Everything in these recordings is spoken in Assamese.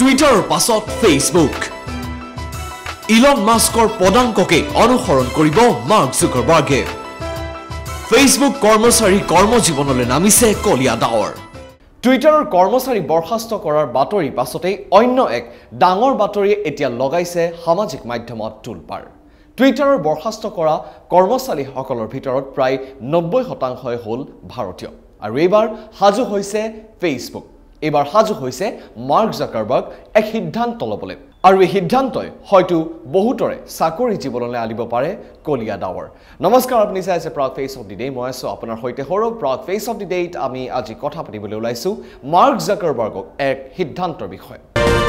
টুইটাৰৰ পাছত ফেচবুক ইলন মাস্কৰ পদাঙ্ককে অনুসৰণ কৰিব মাৰ্ক জুকাৰবাৰ্গে ফেচবুক কৰ্মচাৰী কৰ্মজীৱনলৈ নামিছে কলিয়া ডাৱৰ টুইটাৰৰ কৰ্মচাৰী বৰখাস্ত কৰাৰ বাতৰি পাছতেই অন্য এক ডাঙৰ বাতৰিয়ে এতিয়া লগাইছে সামাজিক মাধ্যমত তুলপাৰ টুইটাৰৰ বৰখাস্ত কৰা কৰ্মচাৰীসকলৰ ভিতৰত প্ৰায় 90% হ'ল ভাৰতীয় আৰু এইবাৰ হাজু হৈছে ফেচবুক এবাৰ হাজু হৈছে মাৰ্ক জাকাৰবাৰ্গ এক সিদ্ধান্ত ল'বলৈ আৰু এই সিদ্ধান্তই হয়তো বহুতৰে চাকৰি জীৱনলৈ আনিব পাৰে কলিয়া ডাৱৰ নমস্কাৰ আপুনি চাই আছে Prag face of the day মই আছো আপোনাৰ সৈতে Saurav Prag face of the ডেত আমি আজি কথা পাতিবলৈ ওলাইছো মাৰ্ক জাকাৰবাৰ্গক এক সিদ্ধান্তৰ বিষয়ে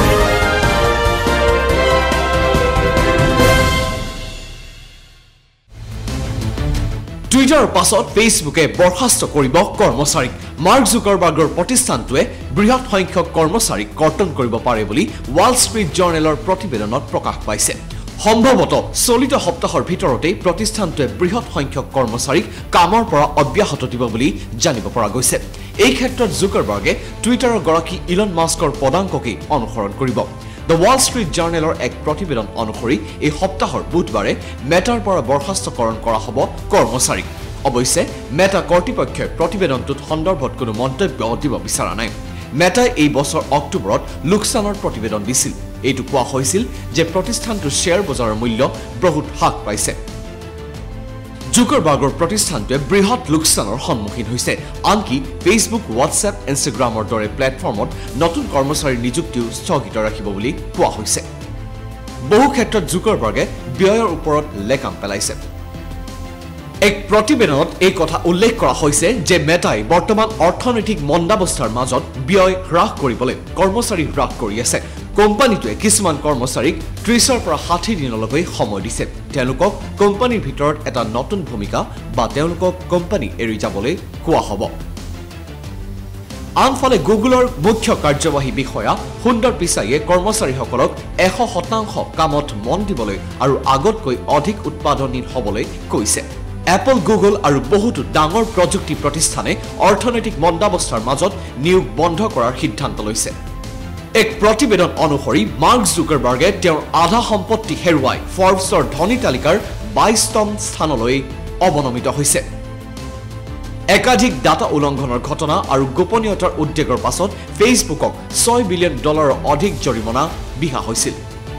টুইটাৰৰ পাছত ফেচবুকে বৰখাস্ত কৰিব কৰ্মচাৰীক মাৰ্ক জুকাৰবাৰ্গৰ প্ৰতিষ্ঠানটোৱে বৃহৎ সংখ্যক কৰ্মচাৰীক কৰ্তন কৰিব পাৰে বুলি ৱাল ষ্ট্ৰীট জাৰ্নেলৰ প্ৰতিবেদনত প্ৰকাশ পাইছে সম্ভৱতঃ চলিত সপ্তাহৰ ভিতৰতেই প্ৰতিষ্ঠানটোৱে বৃহৎ সংখ্যক কৰ্মচাৰীক কামৰ পৰা অব্যাহত দিব বুলি জানিব পৰা গৈছে এই ক্ষেত্ৰত জুকাৰবাৰ্গে টুইটাৰৰ গৰাকী ইলন মাস্কৰ পদাঙ্ককে অনুসৰণ কৰিব The Wall Street Journalৰ এক প্ৰতিবেদন অনুসৰি এই সপ্তাহৰ বুধবাৰে মেটাৰ পৰা বৰখাস্তকৰণ কৰা হ'ব কৰ্মচাৰীক অৱশ্যে মেটা কৰ্তৃপক্ষই প্ৰতিবেদনটোত সন্দৰ্ভত কোনো মন্তব্য দিব বিচৰা নাই মেটাই এই বছৰ অক্টোবৰত লোকচানৰ প্ৰতিবেদন দিছিল এইটো কোৱা হৈছিল যে প্ৰতিষ্ঠানটোৰ শ্বেয়াৰ বজাৰৰ মূল্য বহুত হ্ৰাস পাইছে জুকাৰবাৰ্গৰ প্ৰতিষ্ঠানটোৱে বৃহৎ লোকচানৰ সন্মুখীন হৈছে আনকি ফেচবুক হোৱাটছএপ ইনষ্টাগ্ৰামৰ দৰে প্লেটফৰ্মত নতুন কৰ্মচাৰীৰ নিযুক্তিও স্থগিত ৰাখিব বুলি কোৱা হৈছে বহু ক্ষেত্ৰত জুকাৰবাৰ্গে ব্যয়ৰ ওপৰত লেকাম পেলাইছে এক প্ৰতিবেদনত এই কথা উল্লেখ কৰা হৈছে যে মেটাই বৰ্তমান অৰ্থনৈতিক মন্দাৱস্থাৰ মাজত ব্যয় হ্ৰাস কৰিবলৈ কৰ্মচাৰী হ্ৰাস কৰি আছে কোম্পানীটোৱে কিছুমান কৰ্মচাৰীক 30 পৰা 60 দিনলৈকে সময় দিছে তেওঁলোকক কোম্পানীৰ ভিতৰত এটা নতুন ভূমিকা বা তেওঁলোকক কোম্পানী এৰি যাবলৈ কোৱা হ'ব আনফালে গুগলৰ মুখ্য কাৰ্যবাহী বিষয়া সুন্দৰ পিচাইয়ে কৰ্মচাৰীসকলক 100% কামত মন দিবলৈ আৰু আগতকৈ অধিক উৎপাদনশীল হ'বলৈ কৈছে এপল গুগল আৰু বহুতো ডাঙৰ প্ৰযুক্তি প্ৰতিষ্ঠানে অৰ্থনৈতিক মন্দাৱস্থাৰ মাজত নিয়োগ বন্ধ কৰাৰ সিদ্ধান্ত লৈছে এক প্ৰতিবেদন অনুসৰি মাৰ্ক জুকাৰবাৰ্গে তেওঁৰ আধা সম্পত্তি হেৰুৱাই ফৰ্বছৰ ধনী তালিকাৰ 22তম স্থানলৈ অৱনমিত হৈছে একাধিক ডাটা উলংঘনৰ ঘটনা আৰু গোপনীয়তাৰ উদ্বেগৰ পাছত ফেচবুকক $6 বিলিয়ন অধিক জৰিমনা বিহা হৈছিল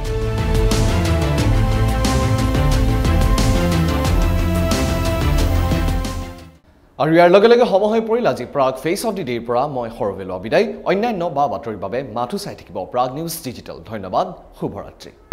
আৰু ইয়াৰ লগে লগে সময় হৈ পৰিল আজি প্ৰাগ ফেচ অফ দি ডেৰ পৰা মই সৰবেল বিদায় অন্যান্য বা বাতৰিৰ বাবে মাথো চাই থাকিব প্ৰাগ নিউজ ডিজিটেল ধন্যবাদ শুভৰাত্ৰি